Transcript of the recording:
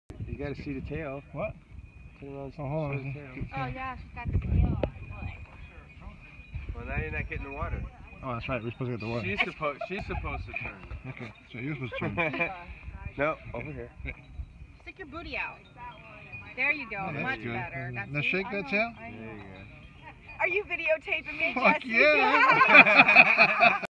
You gotta see the tail. What? Turn around, oh, hold on. the tail. Oh yeah, she's got the tail. Well, now you're not getting the water. Oh, that's right. We're supposed to get the water. She's supposed to turn. Okay, so you're supposed to turn. No, over here. Stick your booty out. There you go. Oh, that's Much good. better. Now shake that tail. There you go. Are you videotaping me, Fuck Jesse? yeah!